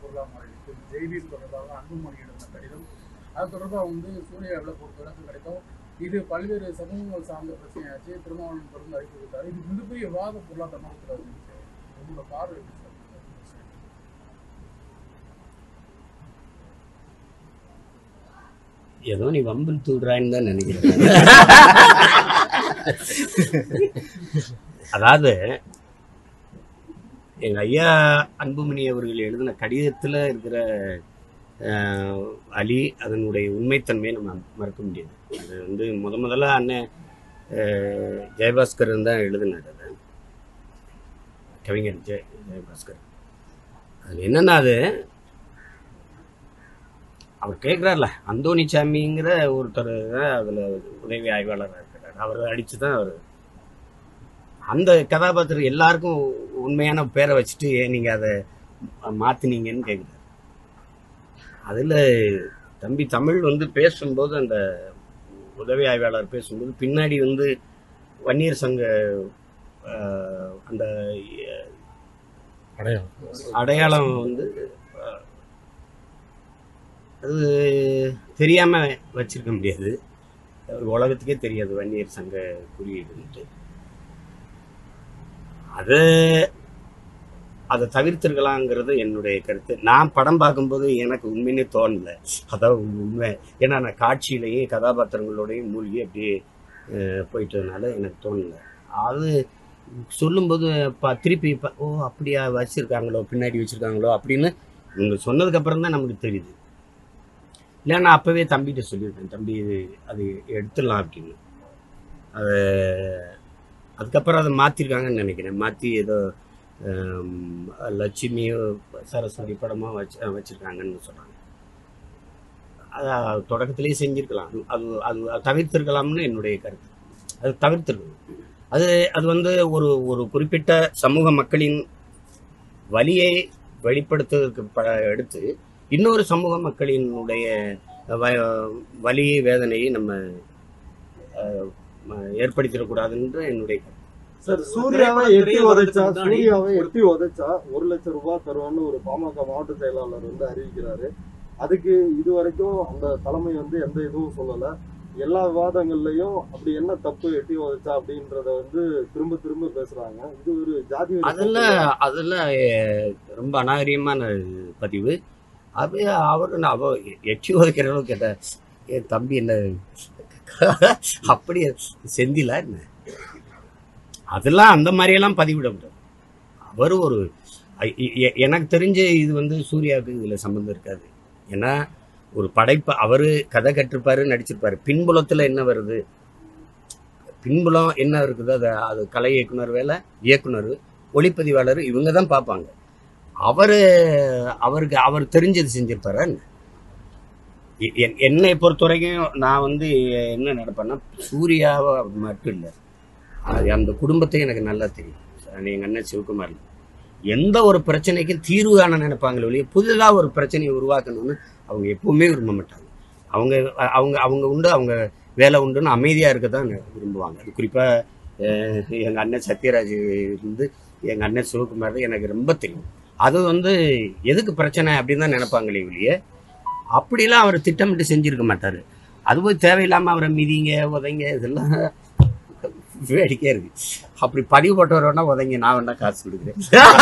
பொருளாக மாறிடுச்சு. ஜெய்பீம் தொடர்பாக அன்புமணி எழுதின கடிதம், அது தொடர்பாக வந்து சூர்யாவில் ஒரு விளக்கம் கிடைக்கும். இது பல்வேறு சமூகங்கள் சார்ந்த பிரச்சனையாச்சு. திருமாவளவன் தொடர்ந்து அறிக்கை கொடுத்தாரு. இது மிகப்பெரிய விவாத பொருளாக தமிழகத்தில் வந்துருச்சு. உங்களோட பார்வை எப்படி சார்? ஏதோ நீ வம்பில் தூடுறான்னு தான் நினைக்கிறேன். அதாவது எங்க ஐயா அன்புமணி அவர்கள் எழுதின கடிதத்தில் இருக்கிற அலி அதனுடைய உண்மைத்தன்மையை நம்ம மறக்க முடியாது. அது வந்து முதல்ல அண்ணன் ஜெயபாஸ்கர் தான் எழுதினார். அது கவிஞர் ஜெயபாஸ்கர். அது என்னன்னா, அது அவர் கேட்குறாருல, அந்தோணிசாமிங்கிற ஒருத்தர் தான் அதில் உதவி ஆய்வாளராக இருக்கிறார். அவர் அடித்து தான் அவர் அந்த கதாபாத்திரம் எல்லாருக்கும் உண்மையான பேரை வச்சுட்டு ஏன் நீங்கள் அதை மாற்றினீங்கன்னு கேட்குறாரு. அதில் தம்பி தமிழ் வந்து பேசும்போது, அந்த உதவி ஆய்வாளர் பேசும்போது பின்னாடி வந்து வன்னியர் சங்க அந்த அடையாளம் வந்து அது தெரியாமல் வச்சிருக்க முடியாது. உலகத்துக்கே தெரியாது வன்னியர் சங்க குறியீடுன்ட்டு. அதை தவிர்த்திருக்கலாங்கிறது என்னுடைய கருத்து. நான் படம் பார்க்கும்போது எனக்கு உண்மையிலே தோணலை. அதான் உண்மை. ஏன்னா நான் காட்சியிலையும் கதாபாத்திரங்களோடையும் மூழ்கி அப்படியே போயிட்டதுனால எனக்கு தோணலை. அது சொல்லும்போது திருப்பி ஓ அப்படியா வச்சுருக்காங்களோ, பின்னாடி வச்சுருக்காங்களோ அப்படின்னு இவங்க சொன்னதுக்கப்புறம் தான் நமக்கு தெரியுது. இல்லை, நான் அப்போவே தம்பிகிட்ட சொல்லியிருக்கேன், தம்பி அது எடுத்துடலாம் அப்படின்னு. அதுக்கப்புறம் அதை மாற்றிருக்காங்கன்னு நினைக்கிறேன். மாற்றி ஏதோ லட்சுமியோ சரஸ்வதி படமாக வச்சுருக்காங்கன்னு சொல்கிறாங்க. அதை தொடக்கத்திலேயே செஞ்சுருக்கலாம். அது அது தவிர்த்திருக்கலாம்னு என்னுடைய கருத்து. அது தவிர்த்திருக்கணும். அது வந்து ஒரு குறிப்பிட்ட சமூக மக்களின் வலியை வெளிப்படுத்துவதற்கு எடுத்து இன்னொரு சமூக மக்களினுடைய வலியை வேதனையை நம்ம ஏற்படுத்திடக்கூடாதுன்ற என்னுடைய கருத்து. சார், சூர்யாவை எட்டி உதைச்சா 1 லட்சம் ரூபாய் தருவான்னு ஒரு பாமக மாவட்ட செயலாளர் வந்து அறிவிக்கிறாரு. அதுக்கு இதுவரைக்கும் அந்த தலைமை வந்து எந்த இதுவும் சொல்லல. எல்லா விவாதங்கள்லயும் அப்படி என்ன தப்பு எட்டி உதைச்சா அப்படின்றத வந்து திரும்ப திரும்ப பேசுறாங்க. இது ஒரு ஜாதி அதெல்லாம் ரொம்ப அநாகரிகமான பதிவு. அப்படியே அவ எட்டி உதைக்கிற அளவுக்கு கேட்ட என் தம்பி என்ன அப்படியே செந்திலா என்ன, அதெல்லாம் அந்த மாதிரியெல்லாம் பதிவிடக்கூடாது. அவர் எனக்கு தெரிஞ்ச இது வந்து சூர்யாவுக்கு இதில் சம்மந்தம் இருக்காது. ஏன்னா ஒரு படைப்பு, அவர் கதை கட்டிருப்பாரு, நடிச்சிருப்பாரு. பின்புலத்தில் என்ன வருது, பின்புலம் என்ன இருக்குது, அது கலை இயக்குனர் வேலை, இயக்குனர், ஒளிப்பதிவாளர், இவங்க தான் பார்ப்பாங்க. அவர் தெரிஞ்சது செஞ்சிருப்பாரு. என்னை பொறுத்த வரைக்கும் நான் வந்து என்ன நடப்பேன்னா, சூர்யாவை மட்டும் இல்லை, அந்த குடும்பத்தை எனக்கு நல்லா தெரியும். எங்கள் அண்ணன் சிவகுமார் எந்த ஒரு பிரச்சனைக்கும் தீர்வு காண நினைப்பாங்களே ஒழிய புதிதாக ஒரு பிரச்சனையை உருவாக்கணும்னு அவங்க எப்பவுமே விரும்ப மாட்டாங்க. அவங்க அவங்க அவங்க உண்டு, அவங்க வேலை உண்டுன்னு அமைதியாக இருக்க தான் விரும்புவாங்க. அது குறிப்பாக எங்கள் அண்ணன் சத்யராஜ் இருந்து எங்கள் அண்ணன் சிவகுமார் தான் எனக்கு ரொம்ப தெரியும். அது வந்து எதுக்கு பிரச்சனை அப்படின்னு தான் நினைப்பாங்களே ஒழிய அப்படிலாம் அவர் திட்டமிட்டு செஞ்சுருக்க மாட்டார். அது போய் தேவையில்லாமல் அவரை மிதிங்க உதைங்க, இதெல்லாம் வேடிக்கையா இருக்கு. அப்படி பதிவு போட்டவர் வேணா உதங்க, நான் வேணா காசு கொடுக்குறேன்.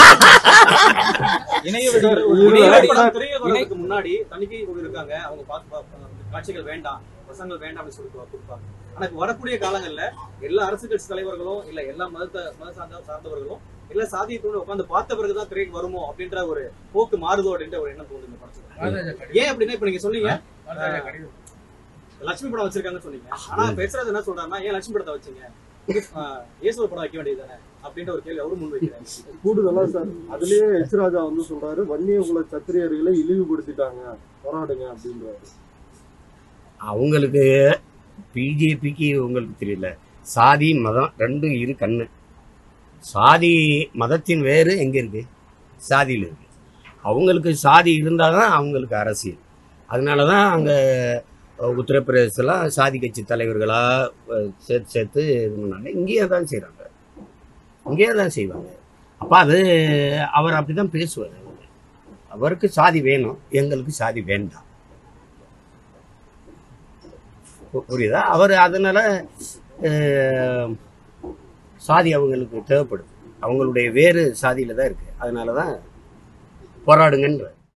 முன்னாடி தணிக்கை இருக்காங்க, அவங்க காட்சிகள் வேண்டாம், பசங்கள் வேண்டாம் அப்படின்னு சொல்லி கொடுப்பாங்க. ஆனா இப்ப வரக்கூடிய காலங்கள்ல எல்லா அரசு கட்சி தலைவர்களும் இல்ல எல்லா மத சார்ந்தவர்களும் எல்லா சாதியத்தோடு உட்காந்து பார்த்த பிறகுதான் திரைக்கு வருமோ அப்படின்ற ஒரு போக்கு மாறுதோ அப்படின்ற ஒரு எண்ணம் தோணுது இந்த படத்துல. ஏன் அப்படின்னா இப்ப நீங்க சொன்னீங்க லட்சுமி படம் வச்சிருக்காங்கன்னு சொன்னீங்க. ஆனா பேசுறது என்ன சொல்றாருன்னா, ஏன் லட்சுமி படத்தை வச்சீங்க, இயேசுவ படம் வைக்க வேண்டியதுதானே அப்படின்ற ஒரு கேள்வி அவரும் முன்வைக்கிறாங்க. கூடுதலா சார் அதுலயே எச் ராஜா வந்து சொல்றாரு, வன்னிய குல சத்திரியர்களை இழிவுபடுத்திட்டாங்க, போராடுங்க அப்படின்றாரு. அவங்களுக்கு பிஜேபிக்கு உங்களுக்கு தெரியல, சாதி மதம் ரெண்டும் இரு கண்ணு. சாதி மதத்தின் வேறு எங்க இருக்கு, சாதியில் இருக்கு. அவங்களுக்கு சாதி இருந்தாதான் அவங்களுக்கு அரசியல். அதனாலதான் அங்க உத்தரப்பிரதேசலாம் சாதி கட்சி தலைவர்களா சேர்த்து இது பண்ணாங்க. இங்கேயே தான் செய்யறாங்க, இங்கேயே தான் செய்வாங்க. அப்ப அது அவர் அப்படிதான் பேசுவார். அவருக்கு சாதி வேணும், எங்களுக்கு சாதி வேண்டாம். புரியுதா? அவர் அதனால சாதி அவங்களுக்கு தேவைப்படுது, அவங்களுடைய வேறு சாதியில தான் இருக்கு, அதனால தான் போராடுங்கன்ற.